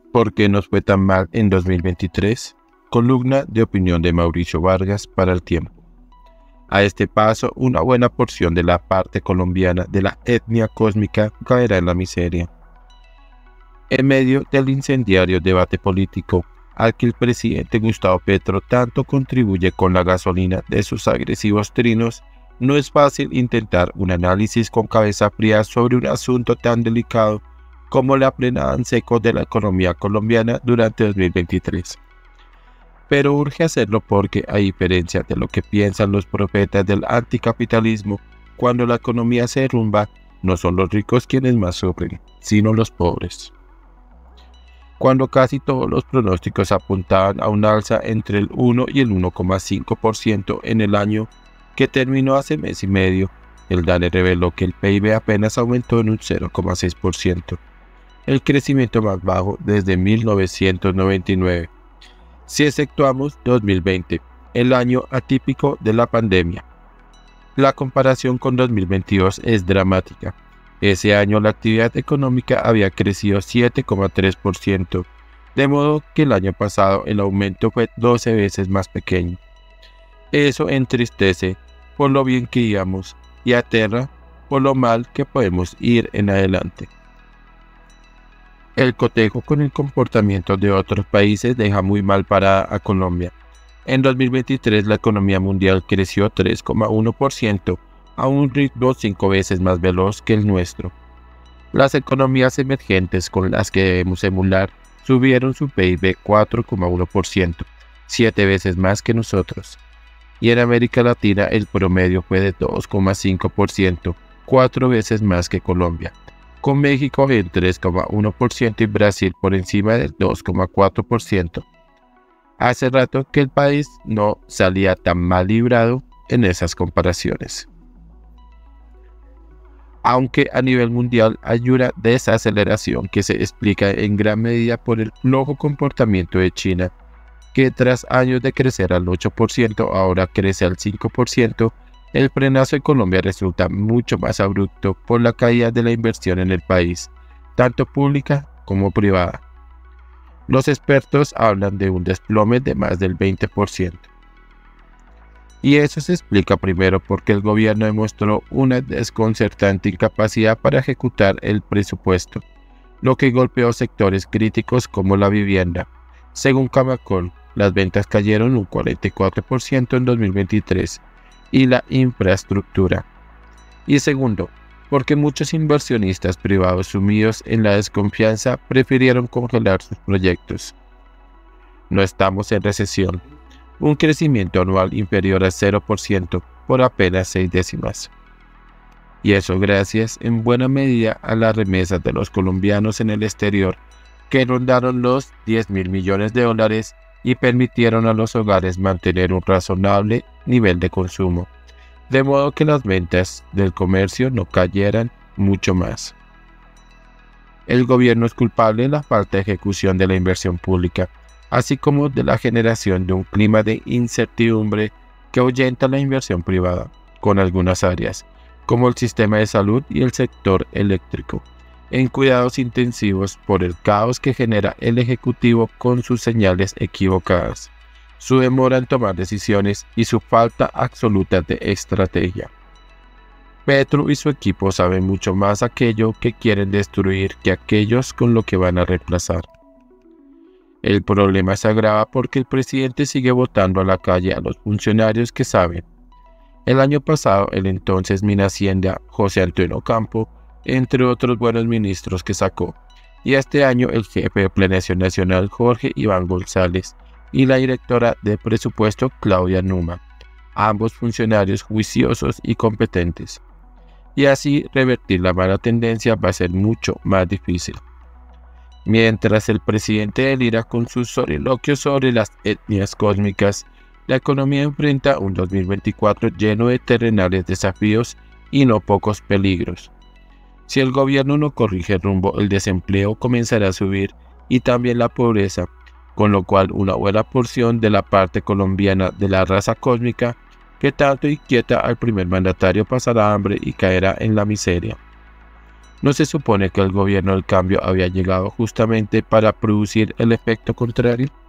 ¿Por qué nos fue tan mal en 2023? Columna de opinión de Mauricio Vargas para El Tiempo. A este paso, una buena porción de la parte colombiana de la etnia cósmica caerá en la miseria. En medio del incendiario debate político al que el presidente Gustavo Petro tanto contribuye con la gasolina de sus agresivos trinos, no es fácil intentar un análisis con cabeza fría sobre un asunto tan delicado como la frenada en seco de la economía colombiana durante 2023. Pero urge hacerlo porque, a diferencia de lo que piensan los profetas del anticapitalismo, cuando la economía se derrumba, no son los ricos quienes más sufren, sino los pobres. Cuando casi todos los pronósticos apuntaban a un alza entre el 1 y el 1,5% en el año que terminó hace mes y medio, el DANE reveló que el PIB apenas aumentó en un 0,6%, el crecimiento más bajo desde 1999. Si exceptuamos 2020, el año atípico de la pandemia. La comparación con 2022 es dramática. Ese año la actividad económica había crecido 7,3%, de modo que el año pasado el aumento fue 12 veces más pequeño. Eso entristece por lo bien que íbamos y aterra por lo mal que podemos ir en adelante. El cotejo con el comportamiento de otros países deja muy mal parada a Colombia. En 2023 la economía mundial creció 3,1%, a un ritmo 5 veces más veloz que el nuestro. Las economías emergentes con las que debemos emular subieron su PIB 4,1%, 7 veces más que nosotros. Y en América Latina el promedio fue de 2,5%, 4 veces más que Colombia, con México en 3,1% y Brasil por encima del 2,4%. Hace rato que el país no salía tan mal librado en esas comparaciones. Aunque a nivel mundial hay una desaceleración que se explica en gran medida por el flojo comportamiento de China, que tras años de crecer al 8% ahora crece al 5%, el frenazo en Colombia resulta mucho más abrupto por la caída de la inversión en el país, tanto pública como privada. Los expertos hablan de un desplome de más del 20%. Y eso se explica primero porque el gobierno demostró una desconcertante incapacidad para ejecutar el presupuesto, lo que golpeó sectores críticos como la vivienda. Según Camacol, las ventas cayeron un 44% en 2023 y la infraestructura. Y segundo, porque muchos inversionistas privados sumidos en la desconfianza prefirieron congelar sus proyectos. No estamos en recesión. Un crecimiento anual inferior al 0% por apenas 6 décimas. Y eso gracias en buena medida a las remesas de los colombianos en el exterior, que rondaron los 10.000 millones de dólares y permitieron a los hogares mantener un razonable nivel de consumo, de modo que las ventas del comercio no cayeran mucho más. El gobierno es culpable de la falta de ejecución de la inversión pública, así como de la generación de un clima de incertidumbre que ahuyenta la inversión privada, con algunas áreas, como el sistema de salud y el sector eléctrico, en cuidados intensivos por el caos que genera el Ejecutivo con sus señales equivocadas, su demora en tomar decisiones y su falta absoluta de estrategia. Petro y su equipo saben mucho más aquello que quieren destruir que aquellos con lo que van a reemplazar. El problema se agrava porque el presidente sigue votando a la calle a los funcionarios que saben. El año pasado, el entonces Minhacienda José Antonio Ocampo, entre otros buenos ministros que sacó, y este año el jefe de Planeación Nacional Jorge Iván González y la directora de Presupuesto Claudia Numa, ambos funcionarios juiciosos y competentes. Y así revertir la mala tendencia va a ser mucho más difícil. Mientras el presidente delira con sus soliloquios sobre las etnias cósmicas, la economía enfrenta un 2024 lleno de terrenales desafíos y no pocos peligros. Si el gobierno no corrige el rumbo, el desempleo comenzará a subir y también la pobreza, con lo cual una buena porción de la parte colombiana de la raza cósmica que tanto inquieta al primer mandatario pasará hambre y caerá en la miseria. ¿No se supone que el gobierno del cambio había llegado justamente para producir el efecto contrario?